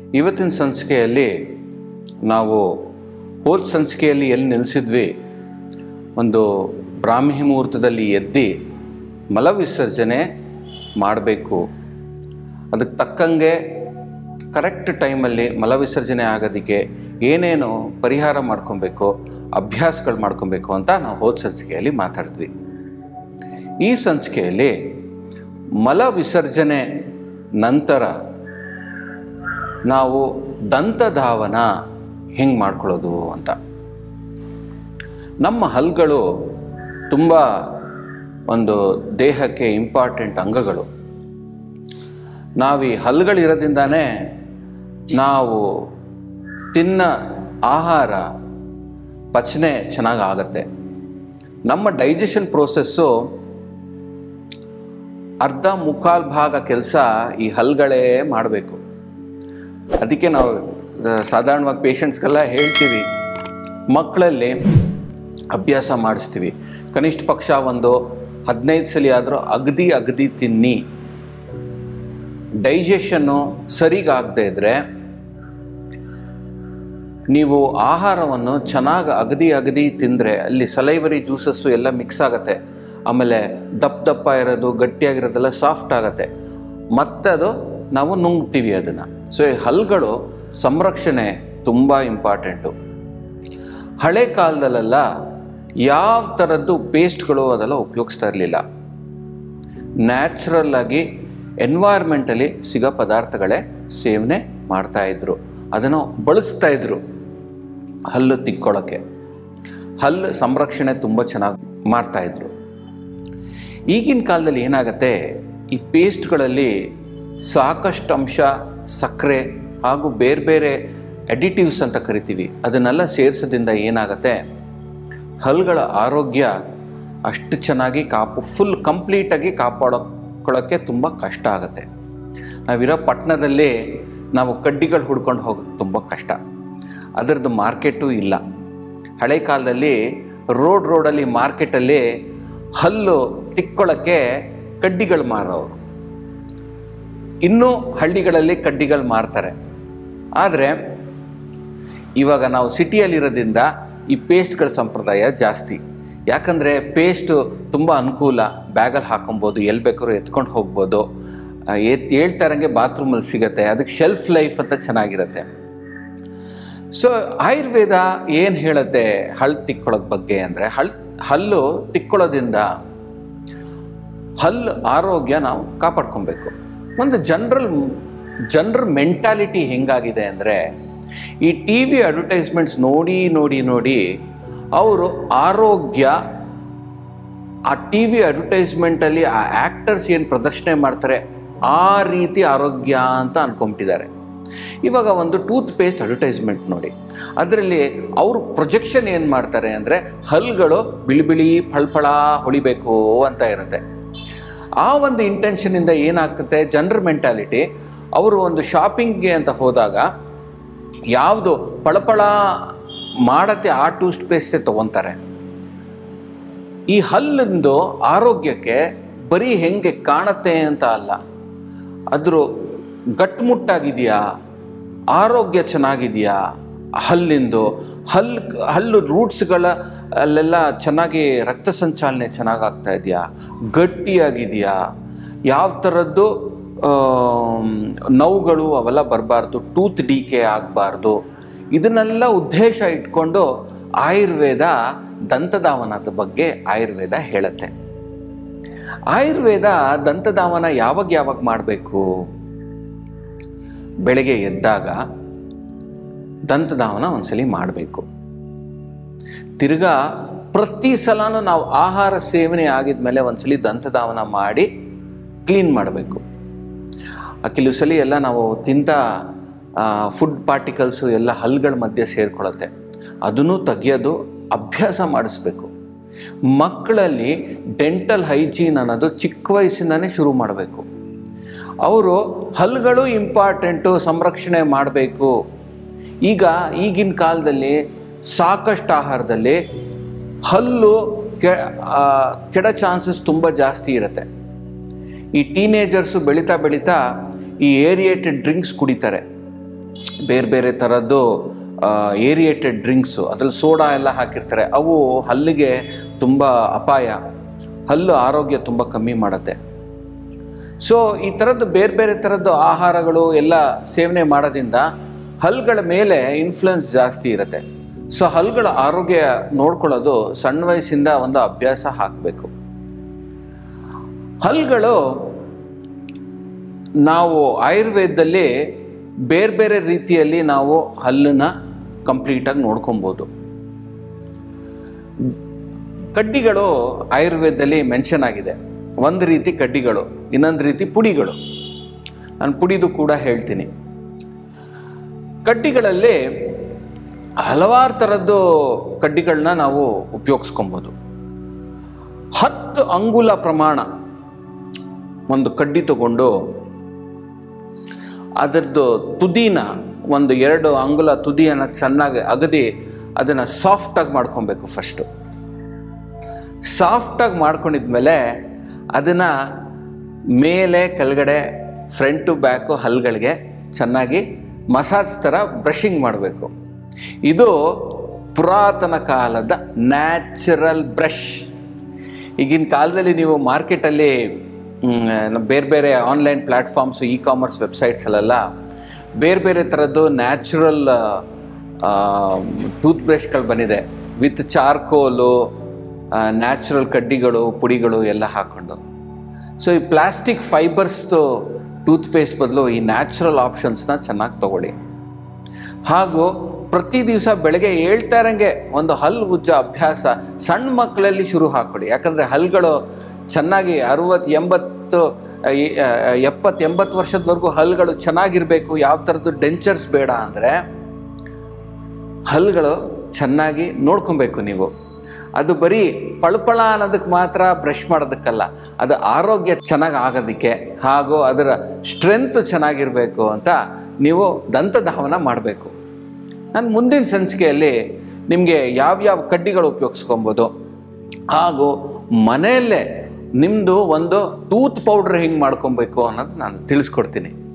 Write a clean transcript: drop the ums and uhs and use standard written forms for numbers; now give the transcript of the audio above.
ಇವತ್ತಿನ ಸಂಚಿಕೆಯಲ್ಲಿ ನಾವು ಹೋದ ಸಂಚಿಕೆಯಲ್ಲಿ ಎಲ್ಲಿ ನಿಲ್ಲಿಸಿದ್ವಿ, ಒಂದು ಬ್ರಾಹ್ಮಿ ಮುಹೂರ್ತದಲ್ಲಿ ಎದ್ದು ಮಲವಿಸರ್ಜನೆ ಮಾಡಬೇಕು, ಅದಕ್ಕೆ ತಕ್ಕಂಗೆ ಕರೆಕ್ಟ್ ಟೈಮಲ್ಲಿ ಮಲವಿಸರ್ಜನೆ ಆಗೋದಕ್ಕೆ ಏನೇನು ಪರಿಹಾರ ಮಾಡ್ಕೊಬೇಕು, ಅಭ್ಯಾಸಗಳು ಮಾಡ್ಕೊಬೇಕು ಅಂತ ನಾವು ಹೋದ ಸಂಚಿಕೆಯಲ್ಲಿ ಮಾತಾಡಿದ್ವಿ. ಈ ಸಂಚಿಕೆಯಲ್ಲಿ ಮಲವಿಸರ್ಜನೆ ನಂತರ ನಾವು ದಂತಧಾವನ ಹೆಂಗೆ ಮಾಡ್ಕೊಳ್ಳೋದು ಅಂತ. ನಮ್ಮ ಹಲ್ಲುಗಳು ತುಂಬ ಒಂದು ದೇಹಕ್ಕೆ ಇಂಪಾರ್ಟೆಂಟ್ ಅಂಗಗಳು. ನಾವು ಈ ಹಲ್ಲುಗಳಿರೋದ್ರಿಂದಾನೇ ನಾವು ತಿನ್ನ ಆಹಾರ ಪಚನೆ ಚೆನ್ನಾಗಿ ಆಗುತ್ತೆ. ನಮ್ಮ ಡೈಜೆಷನ್ ಪ್ರೋಸೆಸ್ಸು ಅರ್ಧ ಮುಕ್ಕಾಲು ಭಾಗ ಕೆಲಸ ಈ ಹಲ್ಲುಗಳೇ ಮಾಡಬೇಕು. ಅದಕ್ಕೆ ನಾವು ಸಾಧಾರಣವಾಗಿ ಪೇಷಂಟ್ಸ್ಗೆಲ್ಲ ಹೇಳ್ತೀವಿ, ಮಕ್ಕಳಲ್ಲಿ ಅಭ್ಯಾಸ ಮಾಡಿಸ್ತೀವಿ, ಕನಿಷ್ಠ ಪಕ್ಷ ಒಂದು 15 ಸಲ ಆದರೂ ಅಗದಿ ತಿನ್ನಿ. ಡೈಜೆಷನ್ನು ಸರಿಗಾಗದೇ ಇದ್ದರೆ ನೀವು ಆಹಾರವನ್ನು ಚೆನ್ನಾಗಿ ಅಗದಿ ತಿಂದರೆ ಅಲ್ಲಿ ಸಲೈವರಿ ಜ್ಯೂಸಸ್ಸು ಎಲ್ಲ ಮಿಕ್ಸ್ ಆಗುತ್ತೆ. ಆಮೇಲೆ ದಪ್ಪ ಇರೋದು ಗಟ್ಟಿಯಾಗಿರೋದೆಲ್ಲ ಸಾಫ್ಟ್ ಆಗುತ್ತೆ, ಮತ್ತೆ ಅದು ನಾವು ನುಂಗ್ತೀವಿ ಅದನ್ನು. ಸೊ ಈ ಹಲ್ಲುಗಳು ಸಂರಕ್ಷಣೆ ತುಂಬ ಇಂಪಾರ್ಟೆಂಟು. ಹಳೆ ಕಾಲದಲ್ಲೆಲ್ಲ ಯಾವ ಥರದ್ದು ಪೇಸ್ಟ್ಗಳು ಅದೆಲ್ಲ ಉಪಯೋಗಿಸ್ತಾ ಇರಲಿಲ್ಲ. ನ್ಯಾಚುರಲ್ ಆಗಿ ಎನ್ವೈರ್ಮೆಂಟಲ್ಲಿ ಸಿಗೋ ಪದಾರ್ಥಗಳೇ ಸೇವನೆ ಮಾಡ್ತಾಯಿದ್ರು, ಅದನ್ನು ಬಳಸ್ತಾಯಿದ್ರು ಹಲ್ಲು ತಿಕ್ಕೊಳ್ಳೋಕ್ಕೆ. ಹಲ್ಲು ಸಂರಕ್ಷಣೆ ತುಂಬ ಚೆನ್ನಾಗಿ ಮಾಡ್ತಾಯಿದ್ರು. ಈಗಿನ ಕಾಲದಲ್ಲಿ ಏನಾಗುತ್ತೆ, ಈ ಪೇಸ್ಟ್ಗಳಲ್ಲಿ ಸಾಕಷ್ಟು ಅಂಶ ಸಕ್ಕರೆ ಹಾಗೂ ಬೇರೆ ಬೇರೆ ಅಡಿಟಿವ್ಸ್ ಅಂತ ಕರಿತೀವಿ, ಅದನ್ನೆಲ್ಲ ಸೇರಿಸೋದ್ರಿಂದ ಏನಾಗುತ್ತೆ, ಹಲ್ಲುಗಳ ಆರೋಗ್ಯ ಅಷ್ಟು ಚೆನ್ನಾಗಿ ಫುಲ್ ಕಂಪ್ಲೀಟಾಗಿ ಕಾಪಾಡ್ಕೊಳ್ಳೋಕ್ಕೆ ತುಂಬ ಕಷ್ಟ ಆಗುತ್ತೆ. ನಾವಿರೋ ಪಟ್ಟಣದಲ್ಲಿ ನಾವು ಕಡ್ಡಿಗಳು ಹುಡ್ಕೊಂಡು ಹೋಗೋಕ್ಕೆ ತುಂಬ ಕಷ್ಟ, ಅದರದ್ದು ಮಾರ್ಕೆಟೂ ಇಲ್ಲ. ಹಳೆ ಕಾಲದಲ್ಲಿ ರೋಡಲ್ಲಿ ಮಾರ್ಕೆಟಲ್ಲಿ ಹಲ್ಲು ತಿಕ್ಕೊಳ್ಳೋಕ್ಕೆ ಕಡ್ಡಿಗಳು ಮಾರೋರು. ಇನ್ನೂ ಹಳ್ಳಿಗಳಲ್ಲಿ ಕಡ್ಡಿಗಳು ಮಾರ್ತಾರೆ. ಆದರೆ ಇವಾಗ ನಾವು ಸಿಟಿಯಲ್ಲಿರೋದ್ರಿಂದ ಈ ಪೇಸ್ಟ್ಗಳ ಸಂಪ್ರದಾಯ ಜಾಸ್ತಿ. ಯಾಕಂದರೆ ಪೇಸ್ಟು ತುಂಬ ಅನುಕೂಲ, ಬ್ಯಾಗಲ್ಲಿ ಹಾಕೊಬೋದು, ಎಲ್ಲಿ ಬೇಕಾದ್ರೂ ಎತ್ಕೊಂಡು ಹೋಗ್ಬೋದು, ಹೇಳ್ತಾ ಇರೋಂಗೆ ಬಾತ್ರೂಮಲ್ಲಿ ಸಿಗುತ್ತೆ, ಅದಕ್ಕೆ ಶೆಲ್ಫ್ ಲೈಫ್ ಅಂತ ಚೆನ್ನಾಗಿರುತ್ತೆ. ಸೊ ಆಯುರ್ವೇದ ಏನು ಹೇಳುತ್ತೆ ಹಲ್ಲು ತಿಕ್ಕೊಳ್ಳೋದ ಬಗ್ಗೆ ಅಂದರೆ, ಹಲ್ಲು ತಿಕ್ಕೊಳ್ಳೋದ್ರಿಂದ ಹಲ್ಲು ಆರೋಗ್ಯ ನಾವು ಕಾಪಾಡ್ಕೊಬೇಕು. ಒಂದು ಜನರಲ್ ಮೆಂಟಾಲಿಟಿ ಹೆಂಗಾಗಿದೆ ಅಂದರೆ, ಈ ಟಿ ವಿ ಅಡ್ವರ್ಟೈಸ್ಮೆಂಟ್ಸ್ ನೋಡಿ ಅವರು ಆರೋಗ್ಯ, ಆ ಟಿ ವಿ ಅಡ್ವರ್ಟೈಸ್ಮೆಂಟಲ್ಲಿ ಆ ಆ್ಯಕ್ಟರ್ಸ್ ಏನು ಪ್ರದರ್ಶನ ಮಾಡ್ತಾರೆ ಆ ರೀತಿ ಆರೋಗ್ಯ ಅಂತ ಅಂದ್ಕೊಂಬಿಟ್ಟಿದ್ದಾರೆ. ಇವಾಗ ಒಂದು ಟೂತ್ ಪೇಸ್ಟ್ ಅಡ್ವರ್ಟೈಸ್ಮೆಂಟ್ ನೋಡಿ, ಅದರಲ್ಲಿ ಅವರು ಪ್ರೊಜೆಕ್ಷನ್ ಏನು ಮಾಡ್ತಾರೆ ಅಂದರೆ, ಹಲ್ಲುಗಳು ಬಿಳಿ ಫಳಫಳ ಹೊಳಿಬೇಕು ಅಂತ ಇರುತ್ತೆ. ಆ ಒಂದು ಇಂಟೆನ್ಷನಿಂದ ಏನಾಗ್ತದೆ, ಜನರ ಮೆಂಟಾಲಿಟಿ, ಅವರು ಒಂದು ಶಾಪಿಂಗ್ಗೆ ಅಂತ ಹೋದಾಗ ಯಾವುದು ಫಳಫಳ ಮಾಡತ್ತೆ ಆ ಟೂತ್ ಪೇಸ್ಟೇ ತೊಗೊತಾರೆ. ಈ ಹಲ್ಲಿಂದು ಆರೋಗ್ಯಕ್ಕೆ ಬರೀ ಹೆಂಗೆ ಕಾಣುತ್ತೆ ಅಂತ ಅಲ್ಲ, ಅದ್ರ ಗಟ್ಟುಮುಟ್ಟಾಗಿದೆಯಾ, ಆರೋಗ್ಯ ಚೆನ್ನಾಗಿದೆಯಾ, ಹಲ್ಲು ರೂಟ್ಸ್ಗಳ ಅಲ್ಲೆಲ್ಲ ಚೆನ್ನಾಗಿ ರಕ್ತ ಸಂಚಾಲನೆ ಚೆನ್ನಾಗಾಗ್ತಾ ಇದೆಯಾ, ಗಟ್ಟಿಯಾಗಿದೆಯಾ, ಯಾವ ಥರದ್ದು ನೋವುಗಳು ಅವೆಲ್ಲ ಬರಬಾರ್ದು, ಟೂತ್ ಡಿಕೆ ಆಗಬಾರ್ದು, ಇದನ್ನೆಲ್ಲ ಉದ್ದೇಶ ಇಟ್ಕೊಂಡು ಆಯುರ್ವೇದ ದಂತಧಾವನದ ಬಗ್ಗೆ ಆಯುರ್ವೇದ ಹೇಳುತ್ತೆ. ಆಯುರ್ವೇದ ದಂತಧಾವನ ಯಾವಾಗ ಮಾಡಬೇಕು, ಬೆಳಗ್ಗೆ ಎದ್ದಾಗ ದಂತಧಾವನ ಒಂದ್ಸಲಿ ಮಾಡಬೇಕು. ತಿರ್ಗಾ ಪ್ರತಿ ಸಲನೂ ನಾವು ಆಹಾರ ಸೇವನೆ ಆಗಿದ್ಮೇಲೆ ಒಂದ್ಸಲಿ ದಂತಧಾವನ ಮಾಡಿ ಕ್ಲೀನ್ ಮಾಡಬೇಕು. ಕೆಲವು ಸಲ ಎಲ್ಲ ನಾವು ತಿಂತ ಫುಡ್ ಪಾರ್ಟಿಕಲ್ಸು ಎಲ್ಲ ಹಲ್ಲುಗಳ ಮಧ್ಯೆ ಸೇರ್ಕೊಳ್ಳುತ್ತೆ, ಅದನ್ನು ತೆಗೆಯೋದು ಅಭ್ಯಾಸ ಮಾಡಿಸ್ಬೇಕು. ಮಕ್ಕಳಲ್ಲಿ ಡೆಂಟಲ್ ಹೈಜೀನ್ ಅನ್ನೋದು ಚಿಕ್ಕ ವಯಸ್ಸಿಂದನೇ ಶುರು ಮಾಡಬೇಕು. ಅವರು ಹಲ್ಲುಗಳು ಇಂಪಾರ್ಟೆಂಟು, ಸಂರಕ್ಷಣೆ ಮಾಡಬೇಕು. ಈಗಿನ ಕಾಲದಲ್ಲಿ ಸಾಕಷ್ಟು ಆಹಾರದಲ್ಲಿ ಹಲ್ಲು ಕೆಡೋ ಚಾನ್ಸಸ್ ತುಂಬ ಜಾಸ್ತಿ ಇರುತ್ತೆ. ಈ ಟೀನೇಜರ್ಸು ಬೆಳೀತಾ ಈ ಏರಿಯೇಟೆಡ್ ಡ್ರಿಂಕ್ಸ್ ಕುಡಿತಾರೆ. ಬೇರೆ ಬೇರೆ ಥರದ್ದು ಏರಿಯೇಟೆಡ್ ಡ್ರಿಂಕ್ಸು, ಅದರಲ್ಲಿ ಸೋಡಾ ಎಲ್ಲ ಹಾಕಿರ್ತಾರೆ, ಅವು ಹಲ್ಲಿಗೆ ತುಂಬ ಅಪಾಯ, ಹಲ್ಲು ಆರೋಗ್ಯ ತುಂಬ ಕಮ್ಮಿ ಮಾಡುತ್ತೆ. ಸೊ ಈ ಥರದ್ದು ಬೇರೆ ಬೇರೆ ಥರದ್ದು ಆಹಾರಗಳು ಎಲ್ಲ ಸೇವನೆ ಮಾಡೋದ್ರಿಂದ ಹಲ್ಲುಗಳ ಮೇಲೆ ಇನ್ಫ್ಲುಯೆನ್ಸ್ ಜಾಸ್ತಿ ಇರುತ್ತೆ. ಸೊ ಹಲ್ಲುಗಳ ಆರೋಗ್ಯ ನೋಡ್ಕೊಳ್ಳೋದು ಸಣ್ಣ ವಯಸ್ಸಿಂದ ಒಂದು ಅಭ್ಯಾಸ ಹಾಕಬೇಕು. ಹಲ್ಲುಗಳು ನಾವು ಆಯುರ್ವೇದದಲ್ಲಿ ಬೇರೆ ಬೇರೆ ರೀತಿಯಲ್ಲಿ ನಾವು ಹಲ್ಲನ್ನ ಕಂಪ್ಲೀಟಾಗಿ ನೋಡ್ಕೊಬೋದು. ಕಡ್ಡಿಗಳು ಆಯುರ್ವೇದದಲ್ಲಿ ಮೆನ್ಷನ್ ಆಗಿದೆ. ಒಂದು ರೀತಿ ಕಡ್ಡಿಗಳು, ಇನ್ನೊಂದು ರೀತಿ ಪುಡಿಗಳು. ನಾನು ಪುಡಿದು ಕೂಡ ಹೇಳ್ತೀನಿ. ಕಡ್ಡಿಗಳಲ್ಲಿ ಹಲವಾರು ಥರದ್ದು ಕಡ್ಡಿಗಳನ್ನ ನಾವು ಉಪಯೋಗಿಸ್ಕೊಬೋದು. 10 ಅಂಗುಲ ಪ್ರಮಾಣ ಒಂದು ಕಡ್ಡಿ ತಗೊಂಡು ಅದರದ್ದು ತುದಿನ, ಒಂದು 2 ಅಂಗುಲ ತುದಿಯನ್ನು ಚೆನ್ನಾಗಿ ಅಗದಿ ಅದನ್ನು ಸಾಫ್ಟಾಗಿ ಮಾಡ್ಕೊಬೇಕು. ಫಸ್ಟು ಸಾಫ್ಟಾಗಿ ಮಾಡ್ಕೊಂಡಿದ್ಮೇಲೆ ಅದನ್ನು ಮೇಲೆ ಕೆಳಗಡೆ ಫ್ರಂಟ್ ಟು ಬ್ಯಾಕು ಹಲ್ಲುಗಳಿಗೆ ಚೆನ್ನಾಗಿ ಮಸಾಜ್ ಥರ ಬ್ರಷಿಂಗ್ ಮಾಡಬೇಕು. ಇದು ಪುರಾತನ ಕಾಲದ ನ್ಯಾಚುರಲ್ ಬ್ರಷ್. ಈಗಿನ ಕಾಲದಲ್ಲಿ ನೀವು ಮಾರ್ಕೆಟಲ್ಲಿ ಬೇರೆ ಬೇರೆ ಆನ್ಲೈನ್ ಪ್ಲ್ಯಾಟ್ಫಾರ್ಮ್ಸು, ಇ ಕಾಮರ್ಸ್ ವೆಬ್ಸೈಟ್ಸಲ್ಲೆಲ್ಲ ಬೇರೆ ಬೇರೆ ಥರದ್ದು ನ್ಯಾಚುರಲ್ ಟೂತ್ ಬ್ರಷ್ಗಳು ಬಂದಿದೆ, ವಿತ್ ಚಾರ್ಕೋಲು, ನ್ಯಾಚುರಲ್ ಕಡ್ಡಿಗಳು, ಪುಡಿಗಳು ಎಲ್ಲ ಹಾಕ್ಕೊಂಡು. ಸೊ ಈ ಪ್ಲಾಸ್ಟಿಕ್ ಫೈಬರ್ಸ್ದು ಟೂತ್ಪೇಸ್ಟ್ ಬದಲು ಈ ನ್ಯಾಚುರಲ್ ಆಪ್ಷನ್ಸ್ನ ಚೆನ್ನಾಗಿ ತಗೊಳ್ಳಿ. ಹಾಗೂ ಪ್ರತಿ ದಿವಸ ಬೆಳಗ್ಗೆ ಹೇಳ್ತಾ ಇರೋಂಗೆ ಒಂದು ಹಲ್ಲು ಉಜ್ಜೋ ಅಭ್ಯಾಸ ಸಣ್ಣ ಮಕ್ಕಳಲ್ಲಿ ಶುರು ಹಾಕ್ಕೊಡಿ. ಯಾಕಂದರೆ ಹಲ್ಲುಗಳು ಚೆನ್ನಾಗಿ 70-80 ವರ್ಷದವರೆಗೂ ಹಲ್ಲುಗಳು ಚೆನ್ನಾಗಿರಬೇಕು. ಯಾವ ಥರದ್ದು ಡೆಂಚರ್ಸ್ ಬೇಡ. ಅಂದರೆ ಹಲ್ಲುಗಳು ಚೆನ್ನಾಗಿ ನೋಡ್ಕೊಬೇಕು ನೀವು. ಅದು ಬರೀ ಪಳಪಳ ಅನ್ನೋದಕ್ಕೆ ಮಾತ್ರ ಬ್ರಷ್ ಮಾಡೋದಕ್ಕಲ್ಲ, ಅದು ಆರೋಗ್ಯ ಚೆನ್ನಾಗಿ ಆಗೋದಕ್ಕೆ ಹಾಗೂ ಅದರ ಸ್ಟ್ರೆಂತ್ ಚೆನ್ನಾಗಿರಬೇಕು ಅಂತ ನೀವು ದಂತಧಾವನ ಮಾಡಬೇಕು. ನಾನು ಮುಂದಿನ ಸಂಚಿಕೆಯಲ್ಲಿ ನಿಮಗೆ ಯಾವ್ಯಾವ ಕಡ್ಡಿಗಳು ಉಪಯೋಗಿಸ್ಕೊಬೋದು ಹಾಗೂ ಮನೆಯಲ್ಲೇ ನಿಮ್ಮದು ಒಂದು ಟೂತ್ ಪೌಡ್ರ್ ಹೆಂಗೆ ಮಾಡ್ಕೊಬೇಕು ಅನ್ನೋದು ನಾನು ತಿಳಿಸ್ಕೊಡ್ತೀನಿ.